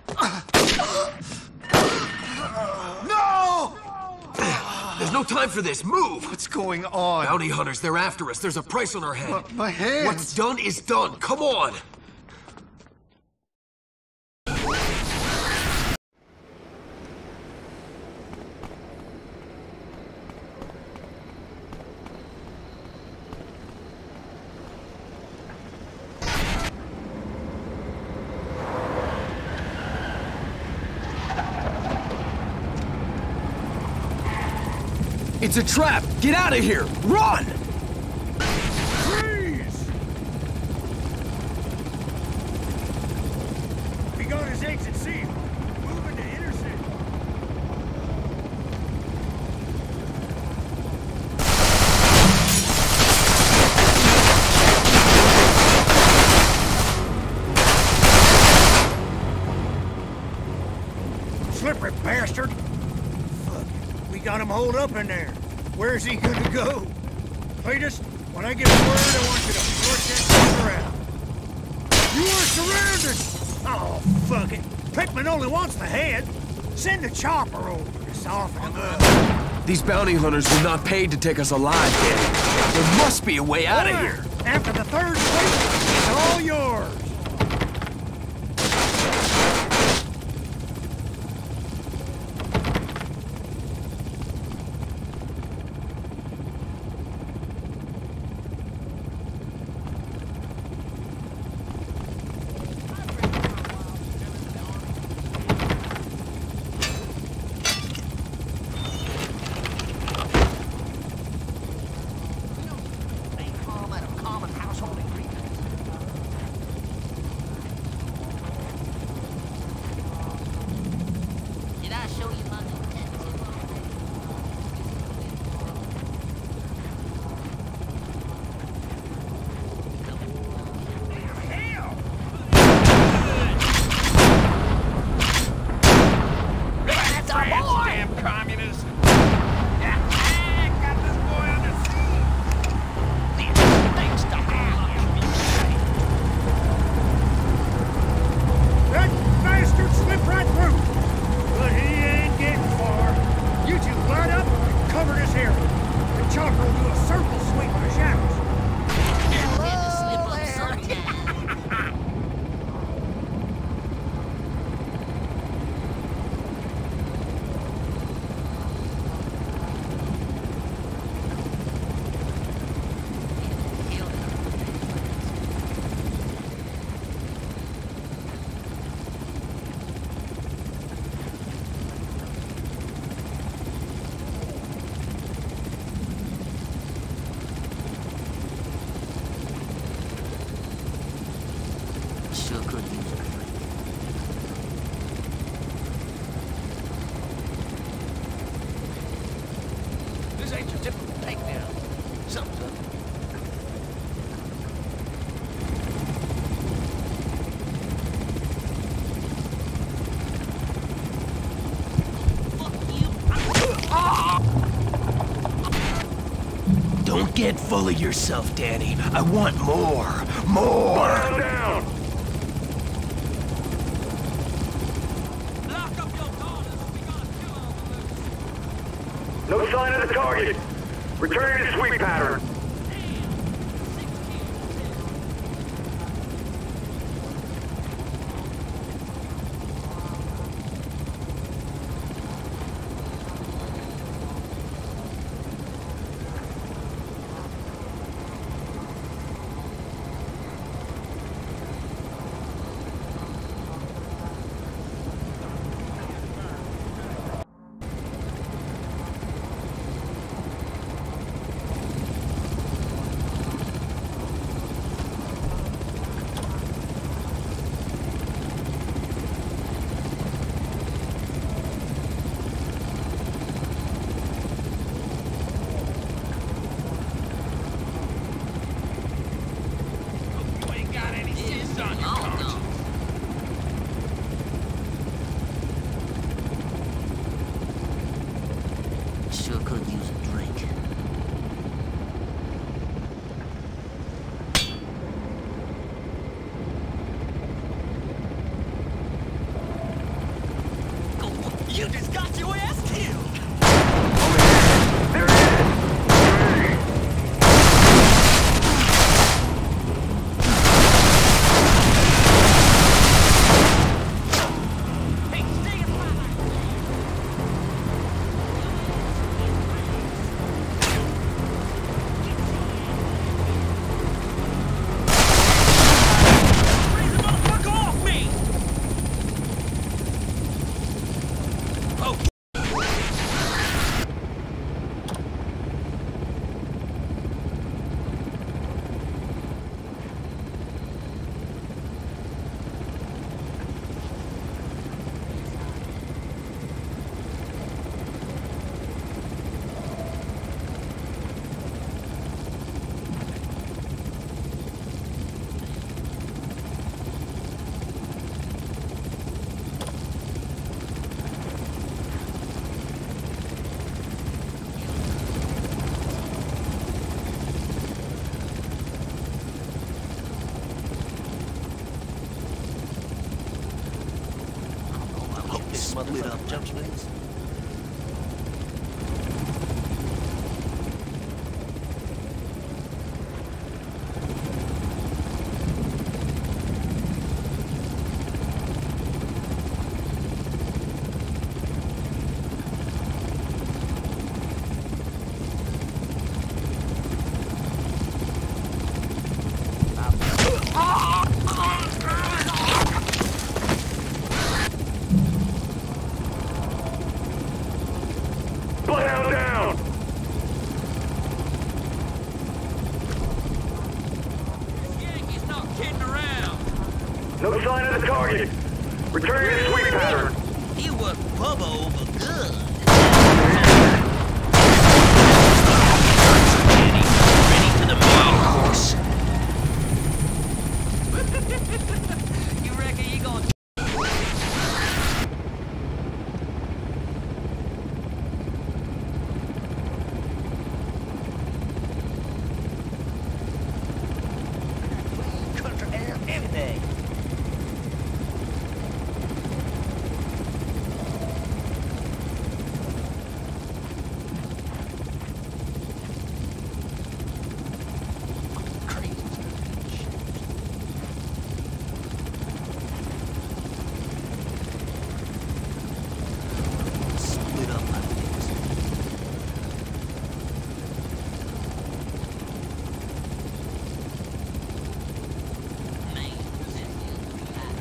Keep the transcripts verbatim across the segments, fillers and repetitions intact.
No! There's no time for this. Move! What's going on? Bounty hunters, they're after us. There's a price on our head. My, my hands! What's done is done. Come on! It's a trap! Get out of here! Run! Freeze! We got his exit sealed. Moving to intercept. Slippery bastard! We got him holed up in there. Where's he gonna go? Cletus, when I get a word, I want you to flush that sucker out. You are surrounded! Oh, fuck it. Pickman only wants the head. Send the chopper over to soften him up. These bounty hunters were not paid to take us alive, Danny. There must be a way out of here. After the third sweep, it's all yours. Don't get full of yourself, Danny. I want more. More! Down, down! Lock up your daughters. We got a kill on the loose. No sign of the target. Returning to sweep pattern. You just got your ass killed! There it is! Hey, stay alive! Raise the motherfucker off me! Oh, This split up jump swings. Bloodhound down! this Yankee's not kidding around! No sign of the target. Returning to sweep pattern. He was Bubba over good. Ready for the main course. You reckon you gonna... Country air every day. Crazy. Split up like this. Man, this is bad.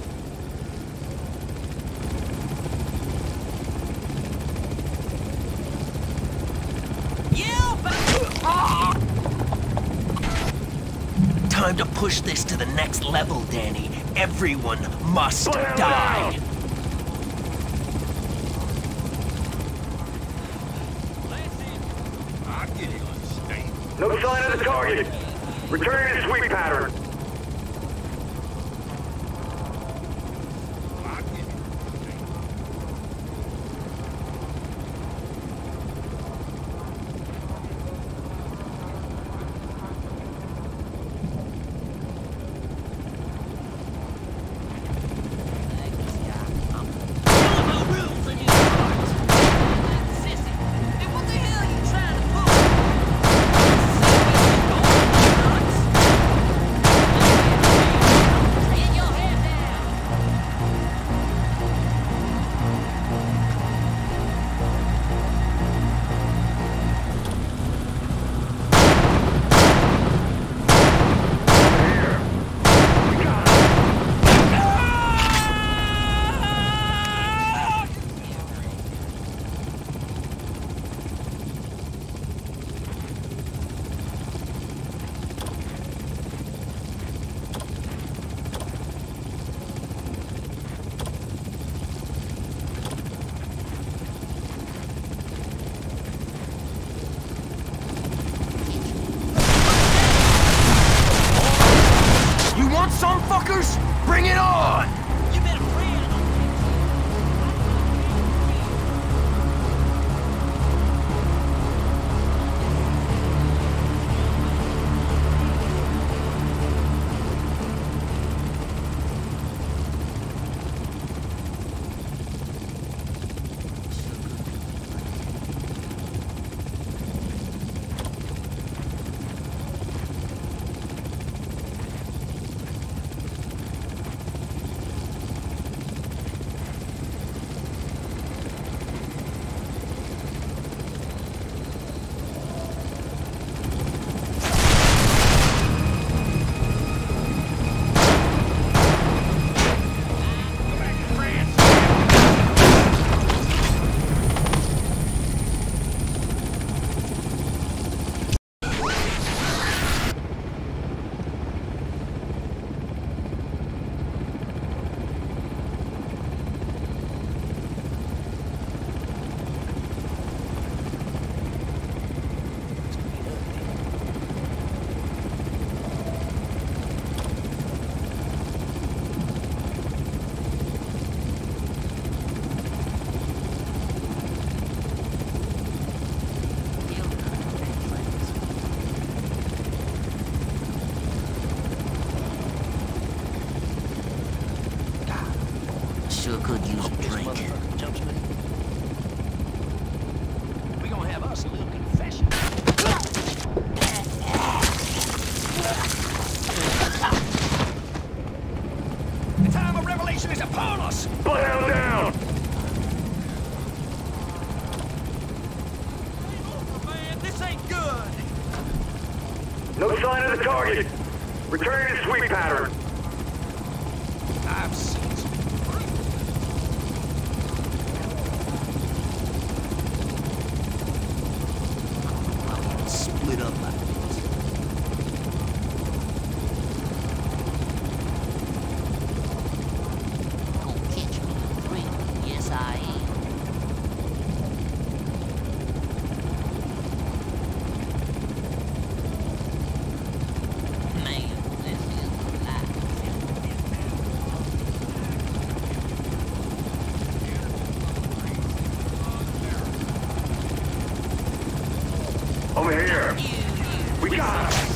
You back! Time to push this to the next level, Danny. Everyone must Bloodhound die. down! Listen, I get it, understand. No sign of the target. Returning to sweep pattern. I get it. Sure could use a drink. We gonna have us a little confession. The time of revelation is upon us! Bloodhound down! Man, this ain't good! No sign of the target. Returning to sweep pattern. I've seen some Split up like this. Gonna catch me a drink. Yes, I am. Man, this is life. Over here. We got him.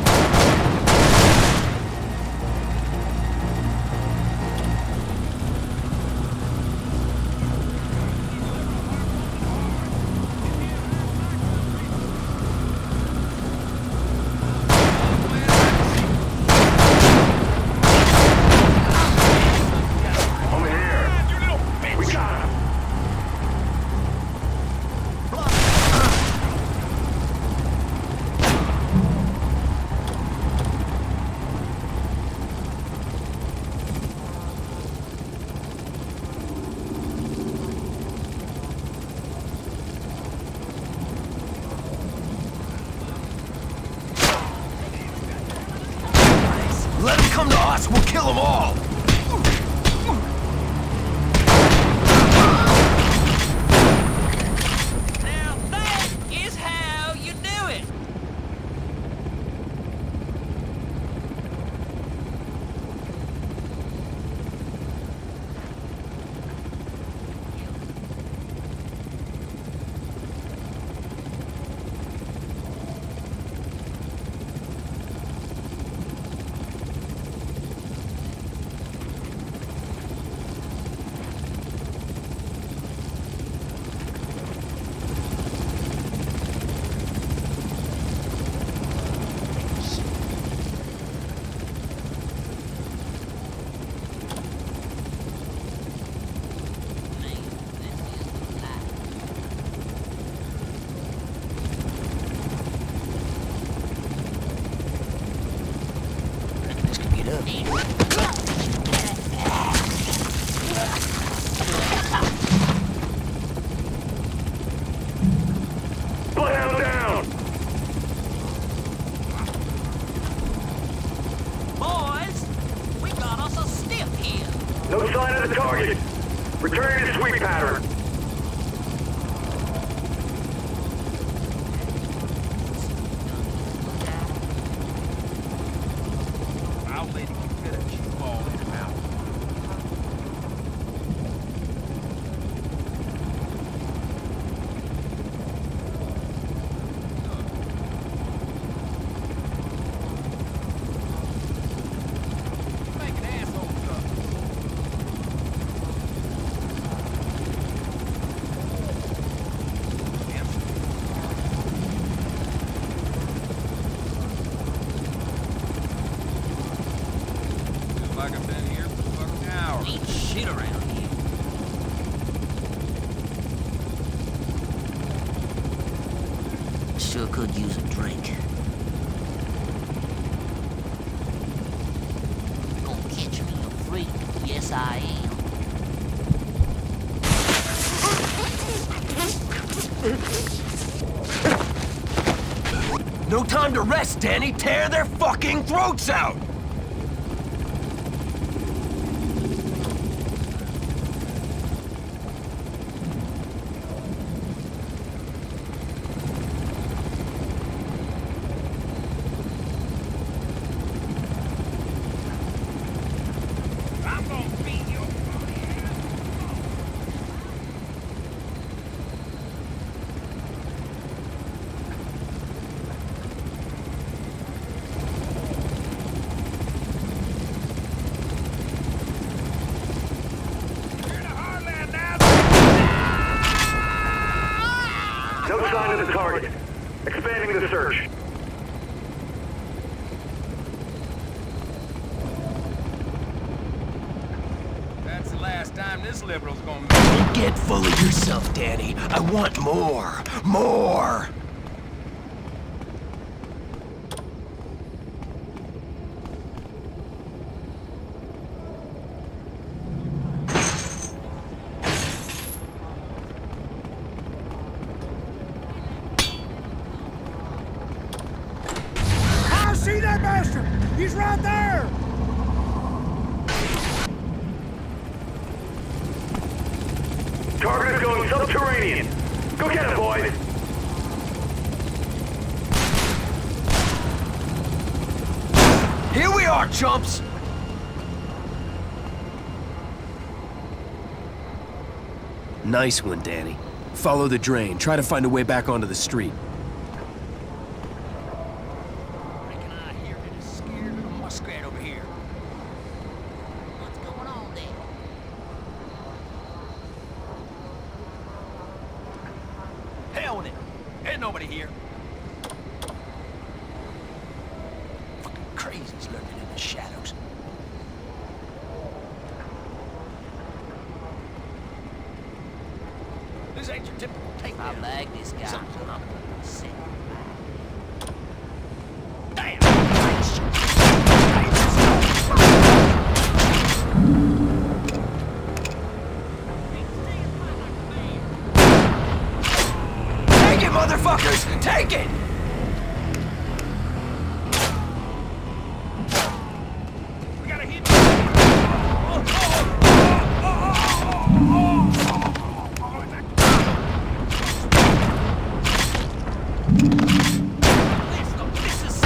Over here. We got him. Let them come to us, we'll kill them all! Now that is how you do it! This could get up. Bloodhound down. Boys, we got us a stiff here. No sign of the target. Returning to sweep pattern. I'll let you get a chew ball in your mouth. Make an asshole stuff. Feels like I've been here for a fucking hour. Ain't shit around here. Sure could use a drink. Gonna catch me a freak. Yes, I am. No time to rest, Danny! Tear their fucking throats out! I'm gonna beat your target. Expanding the search. That's the last time this liberal's gonna make. Get full of yourself, Danny. I want more. More! I see that bastard! He's right there! Target is going subterranean. Go get him, boys. Here we are, chumps! Nice one, Danny. Follow the drain. Try to find a way back onto the street. Reckon I hear it is scared little muskrat over here. What's going on there? Hell with it. Ain't nobody here. Fucking crazies lurking in the shadows. This ain't your typical takedown. I like this guy. Something up. Sick. Damn! Take it, motherfuckers! Take it! We gotta hit. This is.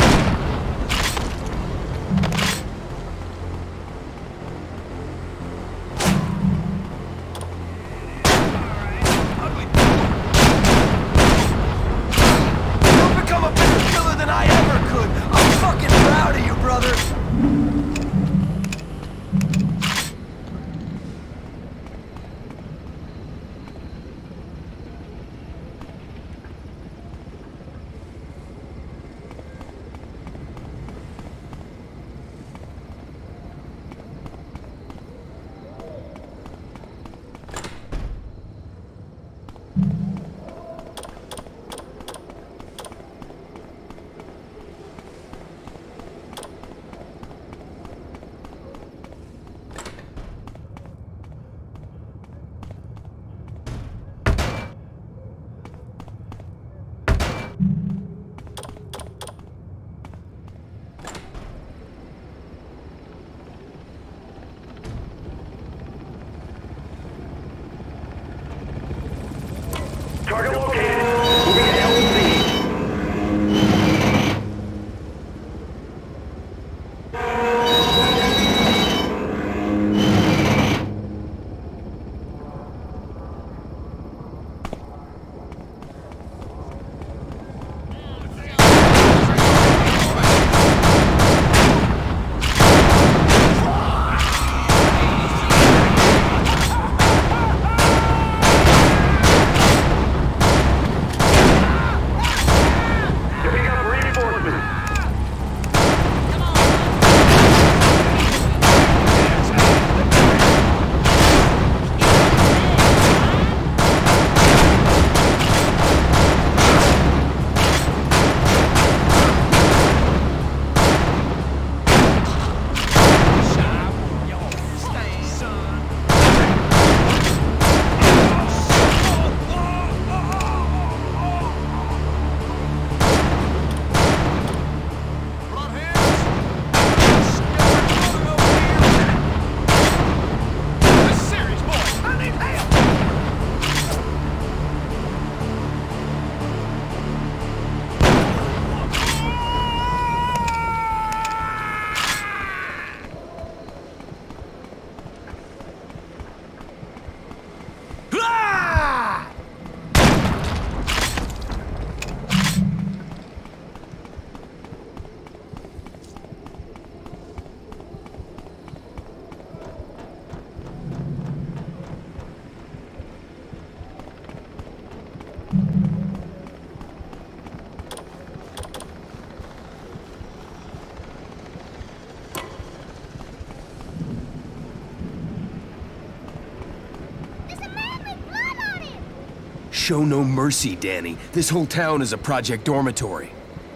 Show no mercy, Danny. This whole town is a project dormitory.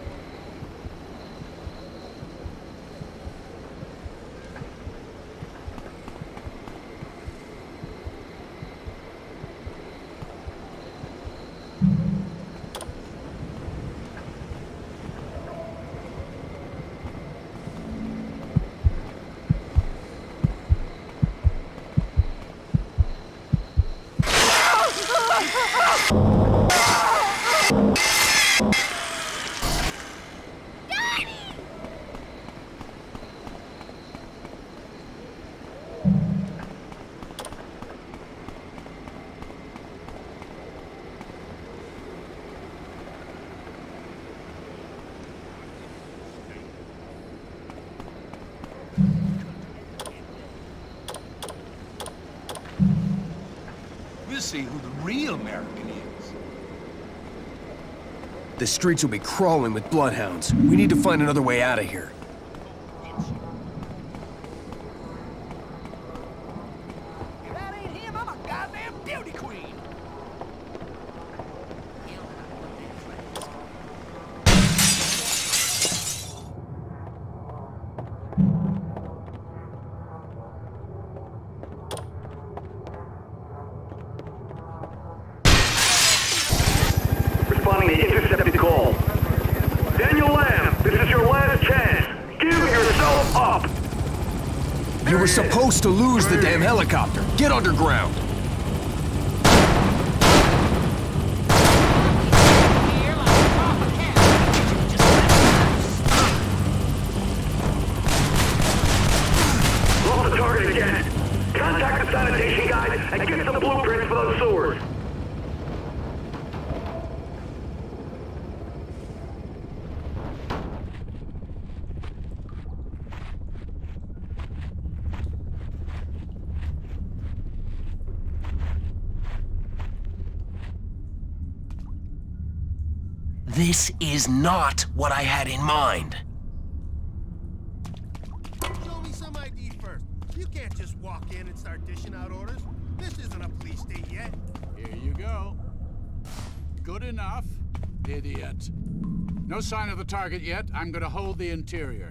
We'll see who the real American is. The streets will be crawling with bloodhounds. We need to find another way out of here. If that ain't him, I'm a goddamn beauty queen. Responding to intercepted call. Daniel Lamb, this is your last chance. Give yourself up. You were supposed to lose the damn helicopter. Get underground. Here like a proper cat. Just Lost the target again. Contact the sanitation guys and get some blueprints for those sewers. This is not what I had in mind. Show me some I D first. You can't just walk in and start dishing out orders. This isn't a police state yet. Here you go. Good enough, idiot. No sign of the target yet. I'm gonna hold the interior.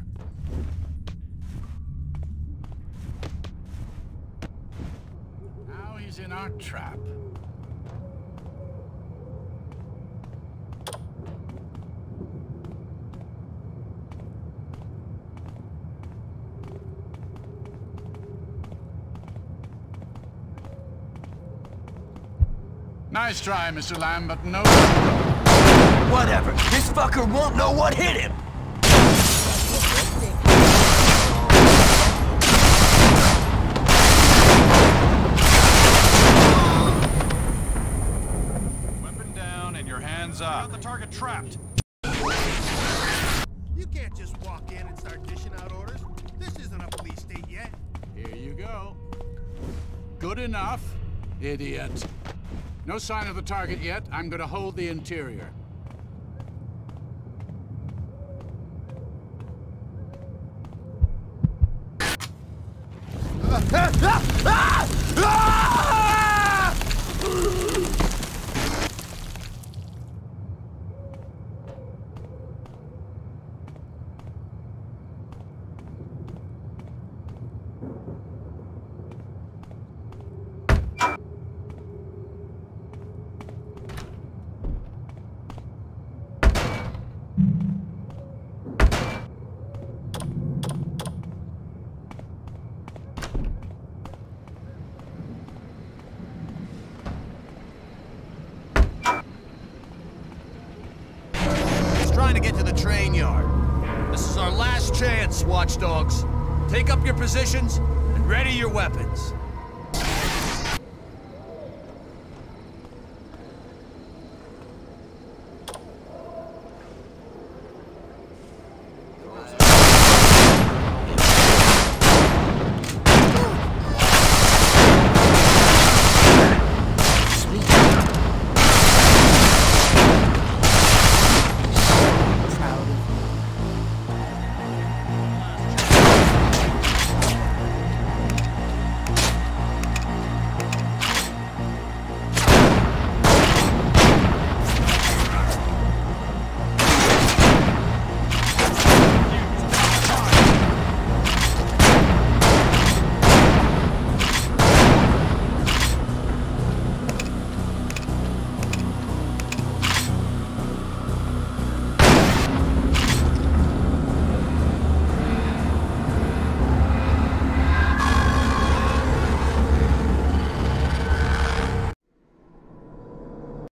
Now he's in our trap. Nice try, Mister Lamb, but no... Whatever. This fucker won't know what hit him. Weapon down and your hands up. Got the target trapped. You can't just walk in and start dishing out orders. This isn't a police state yet. Here you go. Good enough, idiot. No sign of the target yet. I'm gonna hold the interior. Trying to get to the train yard. This is our last chance, watchdogs. Take up your positions and ready your weapons.